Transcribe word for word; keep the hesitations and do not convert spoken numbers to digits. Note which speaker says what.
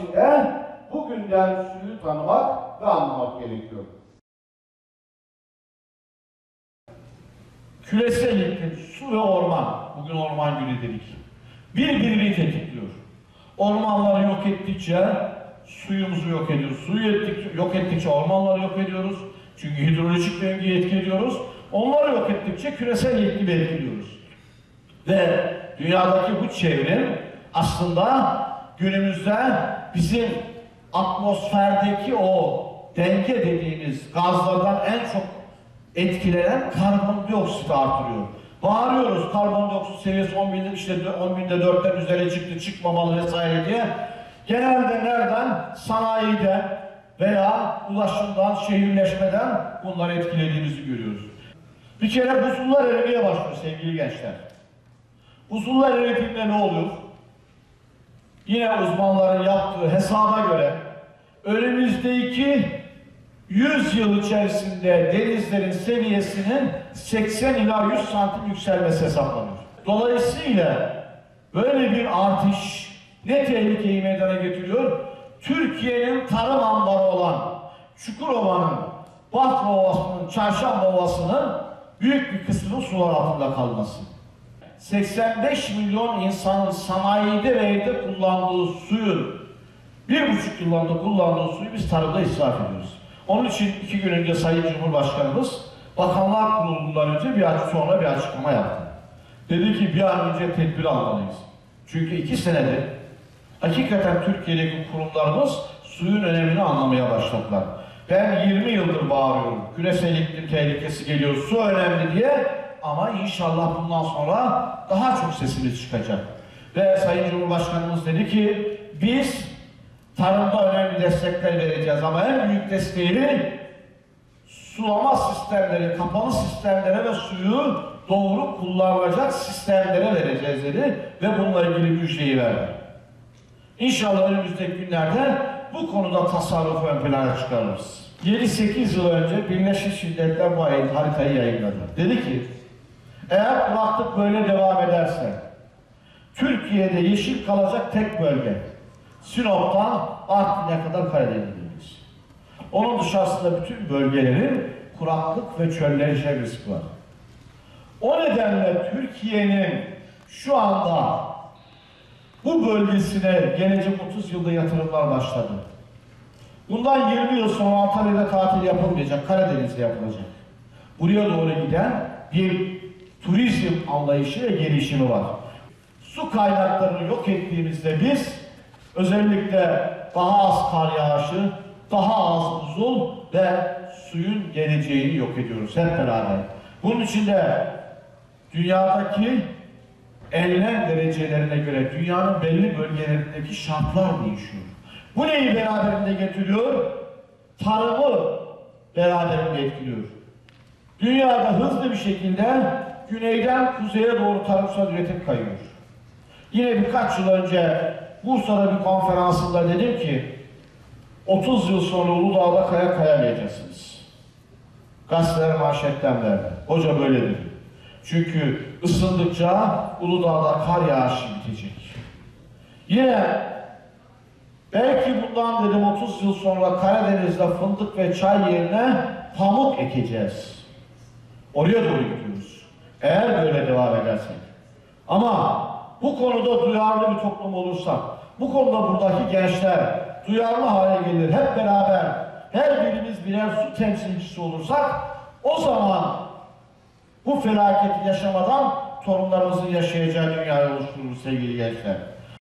Speaker 1: için de bugünden suyu tanımak ve anlamak gerekiyor. Küresel iklim, su ve orman, bugün orman günü dedik, birbirini tetikliyor. Ormanları yok ettikçe suyumuzu yok ediyoruz. Suyu ettik, yok ettikçe ormanları yok ediyoruz. Çünkü hidrolojik döngüyü etki ediyoruz. Onları yok ettikçe küresel iklimi etkiliyoruz. Ve dünyadaki bu çevrim aslında günümüzde bizim atmosferdeki o denge dediğimiz gazlardan en çok etkilenen karbondioksit artırıyor. Bağırıyoruz karbondioksit seviyesi on binde, işte on binde dörtten üzerine çıktı, çıkmamalı vesaire diye. Genelde nereden? Sanayide veya ulaşımdan, şehirleşmeden bunları etkilediğimizi görüyoruz. Bir kere buzullar erimeye başlıyor sevgili gençler. Buzullar eridiğinde ne olur? Yine uzmanların yaptığı hesaba göre önümüzdeki yüz yıl içerisinde denizlerin seviyesinin seksen ila yüz santim yükselmesi hesaplanıyor. Dolayısıyla böyle bir artış ne tehlikeyi meydana getiriyor? Türkiye'nin tarım ambarı olan Çukurova'nın, Bafra Ovası'nın, Çarşamba Ovası'nın büyük bir kısmının sular altında kalması. seksen beş milyon insanın sanayide ve evde kullandığı suyun, bir buçuk yıllarda kullandığı suyu biz tarımda israf ediyoruz. Onun için iki gün önce Sayın Cumhurbaşkanımız Bakanlar Kurulu'ndan önce bir ay sonra bir açıklama yaptı. Dedi ki bir an önce tedbir almalıyız. Çünkü iki senedir hakikaten Türkiye'deki kurumlarımız suyun önemini anlamaya başladılar. Ben yirmi yıldır bağırıyorum. Küresel iklim tehlikesi geliyor, su önemli diye. Ama inşallah bundan sonra daha çok sesimiz çıkacak. Ve Sayın Cumhurbaşkanımız dedi ki biz tarımda önemli destekler vereceğiz ama en büyük desteğini sulama sistemleri, kapalı sistemlere ve suyu doğru kullanılacak sistemlere vereceğiz dedi ve bununla ilgili müjdeyi verdi. İnşallah önümüzdeki günlerde bu konuda tasarrufu ön plana çıkarırız. yedi sekiz yıl önce Birleşmiş Milletler bu haritayı yayınladı. Dedi ki eğer kuraklık böyle devam ederse Türkiye'de yeşil kalacak tek bölge Sinop'tan Artvin'e kadar Karadeniz'deyiz. Onun dışarısında bütün bölgelerin kuraklık ve çölleşme riski var. O nedenle Türkiye'nin şu anda bu bölgesine gelecek otuz yılda yatırımlar başladı. Bundan yirmi yıl sonra Antalya'da tatil yapılmayacak, Karadeniz'de yapılacak. Buraya doğru giden bir turizm anlayışı ve gelişimi var. Su kaynaklarını yok ettiğimizde biz özellikle daha az kar yağışı, daha az buzul ve suyun geleceğini yok ediyoruz hep beraber. Bunun için de dünyadaki enlem derecelerine göre dünyanın belli bölgelerindeki şartlar değişiyor. Bu neyi beraberinde getiriyor? Tarımı beraberinde etkiliyor. Dünyada hızlı bir şekilde güneyden kuzeye doğru tarımsal üretim kayıyor. Yine birkaç yıl önce Bursa'da bir konferansında dedim ki otuz yıl sonra Uludağ'da kaya kayamayacaksınız. Gazeteler manşetten verdi. Hoca böyle dedi. Çünkü ısındıkça Uludağ'da kar yağışı bitecek. Yine belki bundan dedim otuz yıl sonra Karadeniz'de fındık ve çay yerine pamuk ekeceğiz. Oraya doğru gidiyoruz. Eğer böyle devam edersek. Ama bu konuda duyarlı bir toplum olursak, bu konuda buradaki gençler duyarlı hale gelir, hep beraber her birimiz birer su temsilcisi olursak, o zaman bu felaketi yaşamadan torunlarımızın yaşayacağı dünyayı oluştururuz sevgili gençler.